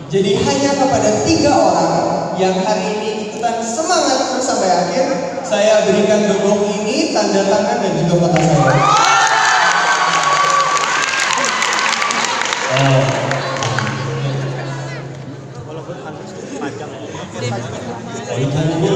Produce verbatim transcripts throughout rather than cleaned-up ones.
Jadi hanya kepada tiga orang yang hari ini ikutan semangat terus sampai akhir, saya berikan dobong ini, tanda tangan dan juga foto saya. Oh. 이탈리아는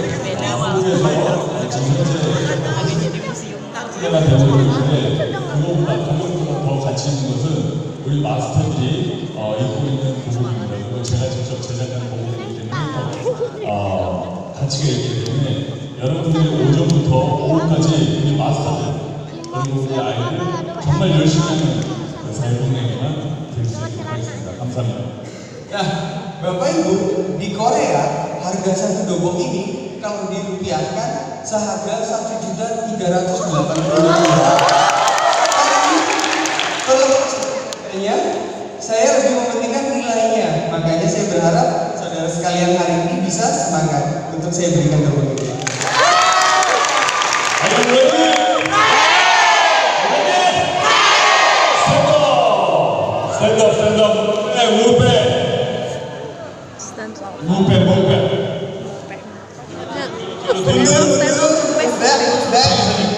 한국에서 지금 현재 특별한 배우들 때문에 그거보다 가격보다 더 가치 있는 것은 우리 마스터들이 어, 입고 있는 보복입니다. 그리고 제가 직접 제작한 보복이기 때문에 어, 가치가 있기 때문에 여러분들이 오전부터 오후까지 우리 마스터들 그리고 우리 아이들 정말 열심히 하는 그 사회동맹에만 될 수 있도록 하겠습니다. 감사합니다. Nah, Bapak Ibu, di Korea harga satu dobong ini kalau dirupiahkan seharga satu juta tiga ratus delapan puluh ribu. Tapi kalau saya lebih mementingkan nilainya, makanya saya berharap saudara sekalian hari ini bisa semangat untuk saya berikan dobong ini. Stand up, stand up. Hey, move back. Move back, move back. Stand up, stand up, move back, move back.